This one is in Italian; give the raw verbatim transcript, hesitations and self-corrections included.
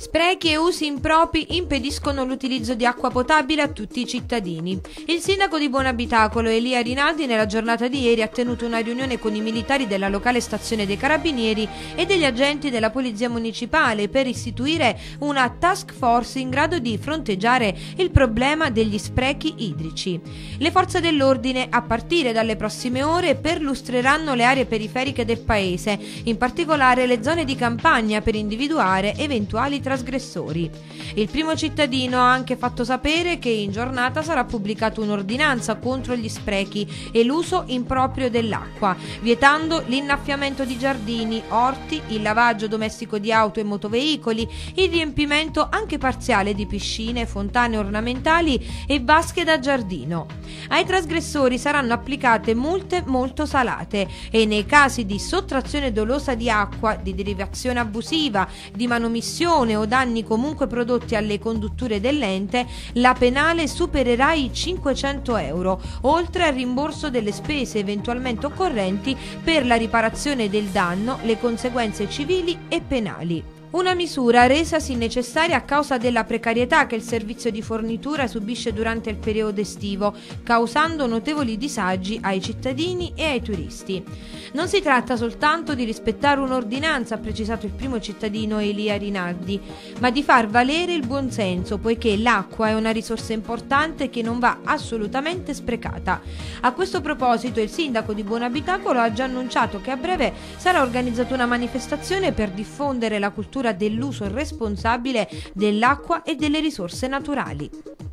Sprechi e usi impropri impediscono l'utilizzo di acqua potabile a tutti i cittadini. Il sindaco di Buonabitacolo, Elia Rinaldi, nella giornata di ieri ha tenuto una riunione con i militari della locale stazione dei Carabinieri e degli agenti della Polizia Municipale per istituire una task force in grado di fronteggiare il problema degli sprechi idrici. Le forze dell'ordine, a partire dalle prossime ore, perlustreranno le aree periferiche del paese, in particolare le zone di campagna, per individuare eventuali trasgressori. Il primo cittadino ha anche fatto sapere che in giornata sarà pubblicata un'ordinanza contro gli sprechi e l'uso improprio dell'acqua, vietando l'innaffiamento di giardini, orti, il lavaggio domestico di auto e motoveicoli, il riempimento anche parziale di piscine, fontane ornamentali e vasche da giardino. Ai trasgressori saranno applicate multe molto salate e nei casi di sottrazione dolosa di acqua, di derivazione abusiva, di manomissione o danni comunque prodotti alle condutture dell'ente, la penale supererà i cinquecento euro, oltre al rimborso delle spese eventualmente occorrenti per la riparazione del danno, le conseguenze civili e penali. Una misura resasi necessaria a causa della precarietà che il servizio di fornitura subisce durante il periodo estivo, causando notevoli disagi ai cittadini e ai turisti. Non si tratta soltanto di rispettare un'ordinanza, ha precisato il primo cittadino Elia Rinaldi, ma di far valere il buonsenso, poiché l'acqua è una risorsa importante che non va assolutamente sprecata. A questo proposito il sindaco di Buonabitacolo ha già annunciato che a breve sarà organizzata una manifestazione per diffondere la cultura dell'uso responsabile dell'acqua e delle risorse naturali.